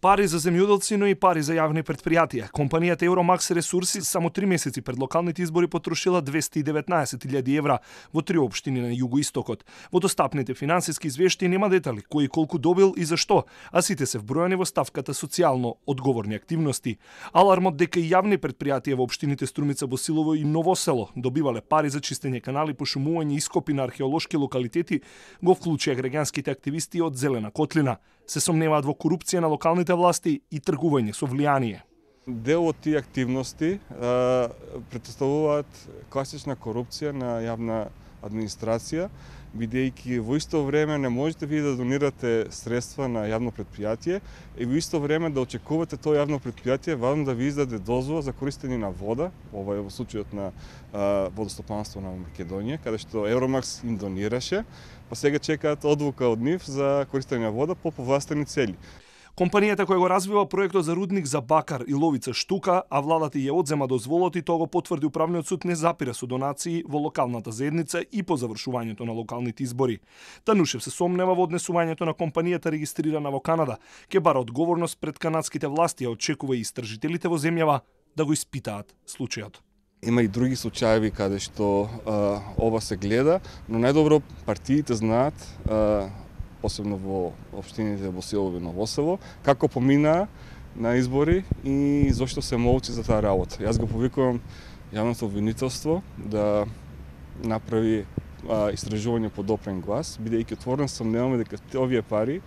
Пари за земјоделци, но и пари за јавни предпријатија. Компанијата Евромакс Ресурси само 3 месеци пред локалните избори потрошила 219.000 евра во 3 општини на југоистокот. Во достапните финансиски извештаи нема детали кој колку добил и зашто, а сите се вбројани во ставката социјално одговорни активности. Алармот дека и јавни предпријатија во општините Струмица, Босилово и Новосело добивале пари за чистење канали, пошумување и ископи на археолошки локалитети го вклучија граѓанските активисти од Зелена Котлина. Се сомневаат во корупција на локалните власти и тргување со влијание. Дел од тие активности претставуваат класична корупција на јавна администрација, бидејќи во исто време не можете вие да донирате средства на јавно предпријатие и во исто време да очекувате тоа јавно предпријатие важно да ви издаде дозвола за користење на вода, ова е во случајот на водостопанство на Македонија, каде што Евромакс им донираше, па сега чекаат одлука од нив за користење на вода по повластени цели. Компанијата која го развива проектот за рудник за бакар и ловица штука, а владата ја одзема дозволот и тоа го потврди управниот суд, не запира со донации во локалната заедница и по завршувањето на локалните избори. Танушев се сомнева во однесувањето на компанијата регистрирана во Канада, ќе бара одговорност пред канадските власти, а очекува и истражителите во земјава да го испитаат случајот. Има и други случаи каде што ова се гледа, но најдобро партиите знаат, посебно во општините Босилово и Новосело, како поминаа на избори и зошто се молчи за таа работа. Јас го повикувам јавното обвинителство да направи истражување по допрен глас, бидејќи отворено сомневаме дека овие пари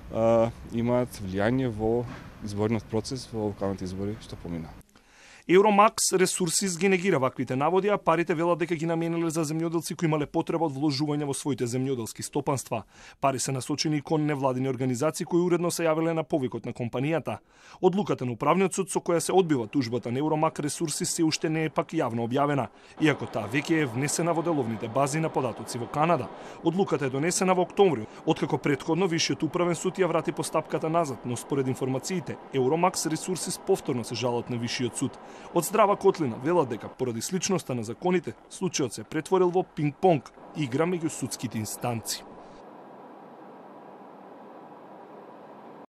имаат влијание во изборниот процес во локалните избори што помина. Евромакс Ресурсис ги негира ваквите наводи, а парите велат дека ги намениле за земјоделци кои имале потреба од вложување во своите земјоделски стопанства. Пари се насочени кон невладини организации кои уредно се јавиле на повикот на компанијата. Одлуката на управниот суд со која се одбива тужбата на Евромакс Ресурсис се уште не е пак јавно објавена, иако таа веќе е внесена во деловните бази на податоци во Канада. Одлуката е донесена во октомври, откако претходно Висшиот управен суд ја врати постапката назад, но според информациите, Евромакс Ресурсис повторно се жалат на Висшиот суд. Од Здрава Котлина велат дека поради сличноста на законите, случајот се претворил во пинг-понг игра меѓу судските инстанции.